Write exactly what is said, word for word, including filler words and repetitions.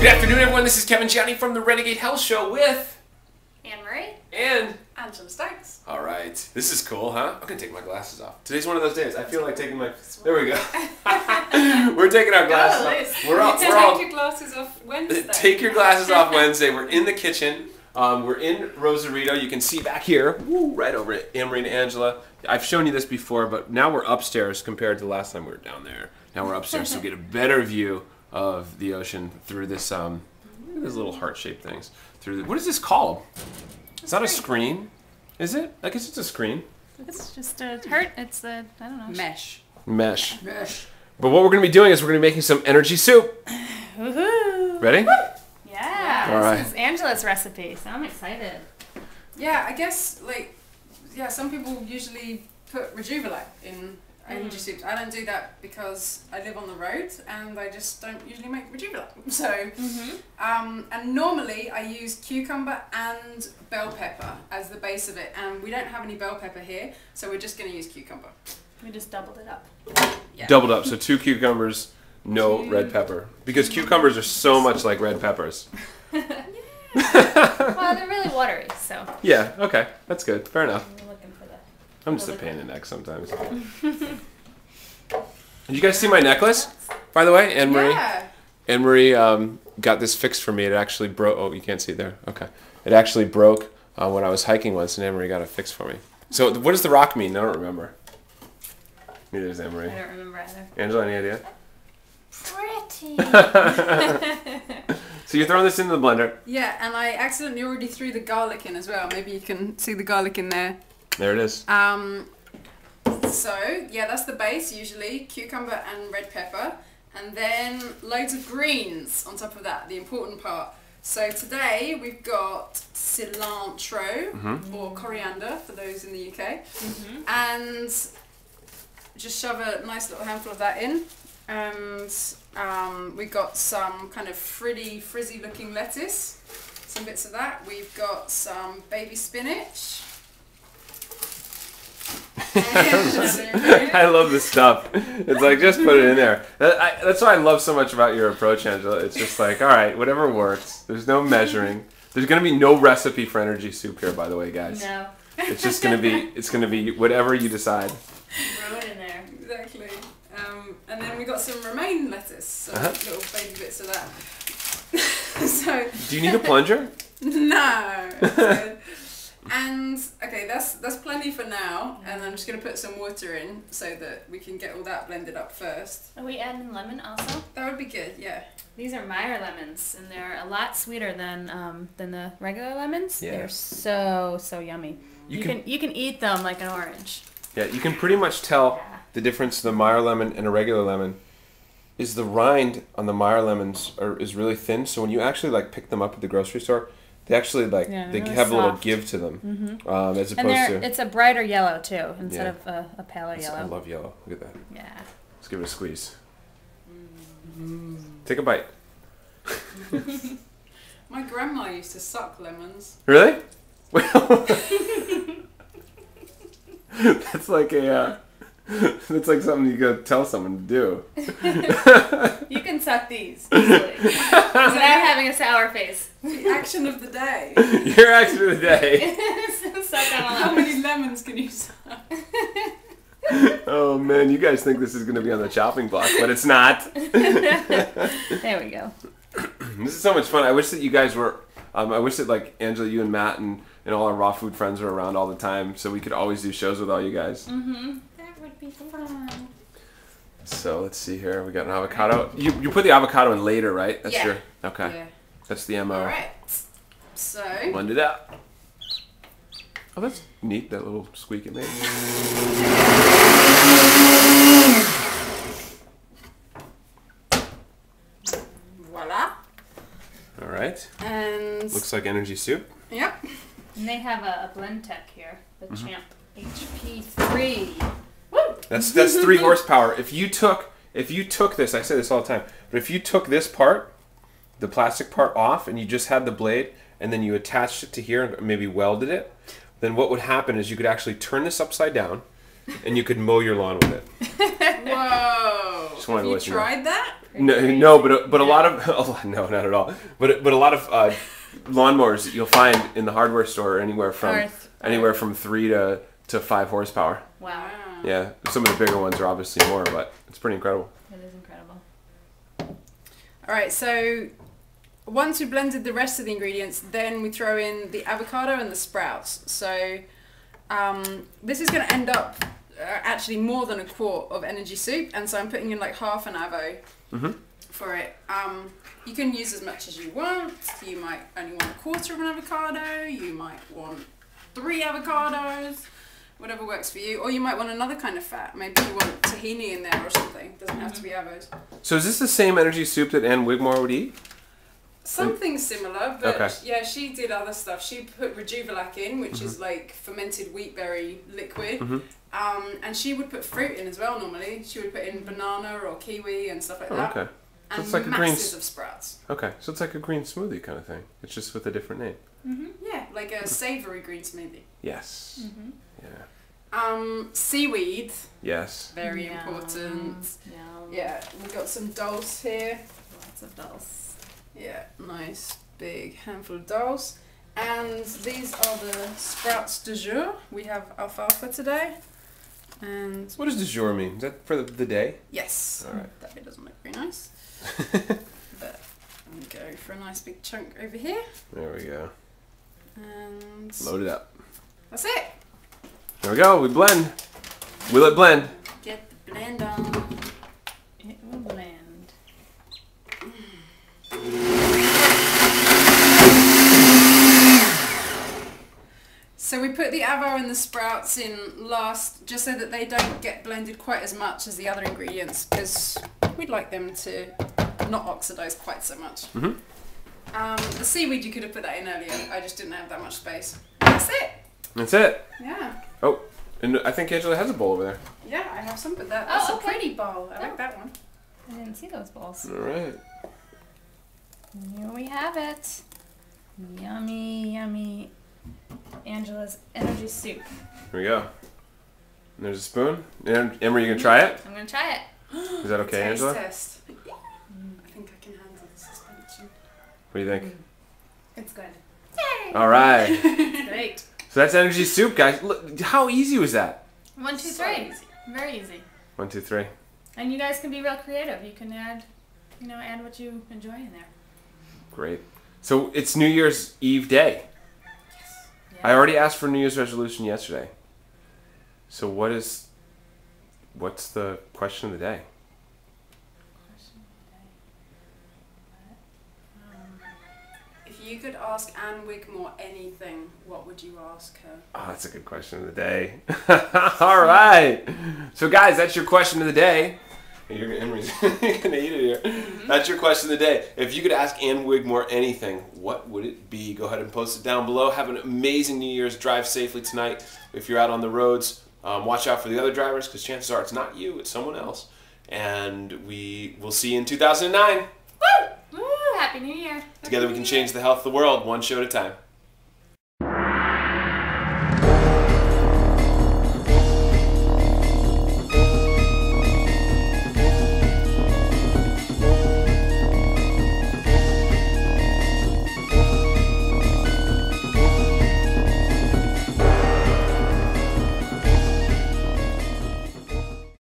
Good afternoon, everyone. This is Kevin Gianni from the Renegade Health Show with Anne-Marie and Angela Stokes. All right, this is cool, huh? I'm gonna take my glasses off. Today's one of those days. I feel like taking my. There we go. We're taking our glasses off. We're all. Take We're all. your glasses off Wednesday. Take your glasses off Wednesday. We're in the kitchen. Um, we're in Rosarito. You can see back here, woo, right over it, Anne-Marie and Angela. I've shown you this before, but now we're upstairs compared to the last time we were down there. Now we're upstairs, so we get a better view of the ocean through this um, these little heart-shaped things. Through the, what is this called? It's not a screen, is it? I guess it's a screen. It's just a heart. It's a I don't know. Mesh. Mesh. Mesh. But what we're going to be doing is we're going to be making some energy soup. Woohoo! Ready? Yeah. All right. This is Angela's recipe, so I'm excited. Yeah, I guess like yeah, some people usually put Rejuvelate in energy soups. I don't do that because I live on the road and I just don't usually make Rejuvelate. So, Mm-hmm. um, and normally I use cucumber and bell pepper as the base of it, and we don't have any bell pepper here, so we're just going to use cucumber. We just doubled it up. Yeah. Doubled up, so two cucumbers, no Two. red pepper. Because cucumbers are so much like red peppers. Well, they're really watery, so Yeah, okay, that's good. Fair enough. we're looking for that. I'm just a pain in the neck sometimes. Did you guys see my necklace, by the way? Anne-Marie? Yeah. Anne-Marie um, got this fixed for me. It actually broke. Oh, you can't see it there. Okay. It actually broke uh, when I was hiking once, and Anne-Marie got it fixed for me. So what does the rock mean? I don't remember. Neither does Anne-Marie. I don't remember either. Angela, any idea? Pretty. So you're throwing this into the blender. Yeah, and I accidentally already threw the garlic in as well. Maybe you can see the garlic in there. There it is. Um, so, yeah, that's the base usually. Cucumber and red pepper. And then loads of greens on top of that, the important part. So today we've got cilantro, Mm-hmm. or coriander for those in the U K. Mm-hmm. And just shove a nice little handful of that in. And um, we've got some kind of fritty, frizzy looking lettuce. Some bits of that. We've got some baby spinach. I love this stuff. It's like, just put it in there. That, I, that's why I love so much about your approach, Angela. It's just like, all right, whatever works. There's no measuring. There's going to be no recipe for energy soup here, by the way, guys. No. It's just going to be, it's going to be whatever you decide. Throw it in there. Exactly. Um, and then we got some romaine lettuce, so Uh-huh. little baby bits of that. So Do you need a plunger? no. It's good. And okay, that's that's plenty for now. And I'm just gonna put some water in so that we can get all that blended up first. Are we adding lemon also? That would be good. Yeah. These are Meyer lemons, and they're a lot sweeter than um, than the regular lemons. Yeah. They're so so yummy. You You, can- can, you can eat them like an orange. Yeah, you can pretty much tell Yeah. the difference to the Meyer lemon and a regular lemon is the rind on the Meyer lemons are, is really thin. So when you actually like pick them up at the grocery store, they actually like Yeah, they really have a little soft. give to them, Mm-hmm. um, as And opposed they're, to. it's a brighter yellow too, instead Yeah. of a, a paler It's- I yellow. love yellow. Look at that. Yeah. Let's give it a squeeze. Take a bite. My grandma used to suck lemons. Really? Well, that's like a. Uh, that's like something you gotta tell someone to do. You can suck these easily without having a sour face. The action of the day. Your action of the day. Suck on a How lemon. many lemons can you suck? Oh man, you guys think this is gonna be on the chopping block, but it's not. There we go. This is so much fun. I wish that you guys were. Um, I wish that like Angela, you and Matt, and, and all our raw food friends were around all the time, so we could always do shows with all you guys. Mm-hmm. That would be fun. So let's see here. We got an avocado. You you put the avocado in later, right? That's Yeah. your okay. Yeah. That's the M O. All right. So. Blend it out. Oh, that's neat. That little squeak it made. Voila. All right. And. Looks like energy soup. Yep. And they have a, a blend tech here, the Mhm. Champ H P three. Woo! That's that's three horsepower. If you took if you took this, I say this all the time, but if you took this part, the plastic part off, and you just had the blade, and then you attached it to here and maybe welded it, then what would happen is you could actually turn this upside down, and you could mow your lawn with it. Whoa. Just wanted Have to you let you know. tried that? No, no, but but a lot of oh, no, not at all. But but a lot of uh, lawnmowers that you'll find in the hardware store are anywhere from Earth. anywhere from three to to five horsepower. Wow. Yeah, some of the bigger ones are obviously more, but it's pretty incredible. It is incredible. All right, so once we blended the rest of the ingredients, then we throw in the avocado and the sprouts. So um, this is going to end up uh, actually more than a quart of energy soup, and so I'm putting in like half an avo Mm-hmm. for it. Um, you can use as much as you want. You might only want a quarter of an avocado. You might want three avocados. Whatever works for you. Or you might want another kind of fat. Maybe you want tahini in there or something. Doesn't have to be avos. So is this the same energy soup that Ann Wigmore would eat? Something similar, but Okay. yeah, she did other stuff. She put Rejuvelac in, which mm-hmm. is like fermented wheatberry liquid. Mm-hmm. Um, and she would put fruit in as well normally. She would put in banana or kiwi and stuff like Oh, that. okay. So And it's like a masses green... of sprouts. Okay, so it's like a green smoothie kind of thing. It's just with a different name. Mm-hmm. Yeah, like a savoury green smoothie. Yes. Mm-hmm. Yeah. Um, seaweed, Yes. very Yum. important. Yum. Yeah, we've got some dulse here. Lots of dulse. Yeah, nice big handful of dulse. And these are the sprouts du jour. We have alfalfa today. And What does du jour mean? Is that for the, the day? yes, All right. that bit doesn't look very nice. But I'm going to go for a nice big chunk over here. There we go. And Load it up. that's it. There we go. We blend. Will it blend? Get the blend on. It will blend. So we put the avo and the sprouts in last, just so that they don't get blended quite as much as the other ingredients, because we'd like them to not oxidize quite so much. Mm-hmm. Um, the seaweed, you could have put that in earlier. I just didn't have that much space. That's it. That's it. Yeah. Oh, and I think Angela has a bowl over there. Yeah, I have some, but that, Oh, that's okay. a pretty bowl. I Oh. like that one. I didn't see those balls. All right. Here we have it. Yummy, yummy. Angela's energy soup. Here we go. And there's a spoon. Em- Emery, you gonna try it? I'm gonna try it. Is that okay, Taste Angela? test. I think I can handle the suspension. What do you think? It's good. All right. It's great. So that's energy soup, guys. Look, how easy was that? One, two, So three. easy. Very easy. One, two, three. And you guys can be real creative. You can add, you know, add what you enjoy in there. Great. So it's New Year's Eve day. Yeah. I already asked for New Year's resolution yesterday. So what is, what's the question of the day? Question of the day. Um, If you could ask Anne Wigmore anything, what would you ask her? Oh, that's a good question of the day. All right. So guys, that's your question of the day. You're gonna, Emery's gonna eat it here. Mm-hmm. That's your question of the day. If you could ask Anne Wigmore anything, what would it be? Go ahead and post it down below. Have an amazing New Year's. Drive safely tonight. If you're out on the roads, um, watch out for the other drivers, because chances are it's not you, it's someone else. And we will see you in two thousand nine. Woo! Woo! Happy New Year. Together we can change the health of the world, one show at a time.